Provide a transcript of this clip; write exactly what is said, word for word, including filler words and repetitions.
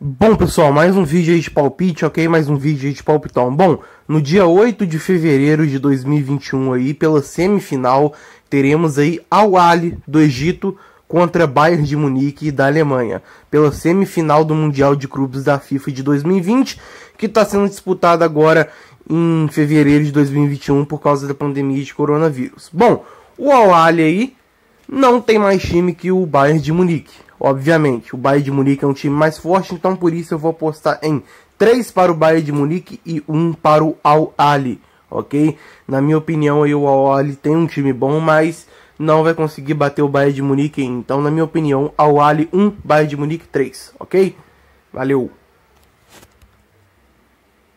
Bom, pessoal, mais um vídeo aí de palpite, ok? Mais um vídeo aí de palpitão. Bom, no dia oito de fevereiro de dois mil e vinte e um aí, pela semifinal, teremos aí Al Ahly do Egito contra Bayern de Munique da Alemanha, pela semifinal do Mundial de Clubes da FIFA de dois mil e vinte, que está sendo disputada agora em fevereiro de dois mil e vinte e um por causa da pandemia de coronavírus. Bom, o Al Ahly aí não tem mais time que o Bayern de Munique. Obviamente, o Bayern de Munique é um time mais forte, então por isso eu vou apostar em três para o Bayern de Munique e um para o Al Ahly, ok? Na minha opinião, aí, o Al Ahly tem um time bom, mas não vai conseguir bater o Bayern de Munique. Então, na minha opinião, Al Ahly um, Bayern de Munique três, ok? Valeu!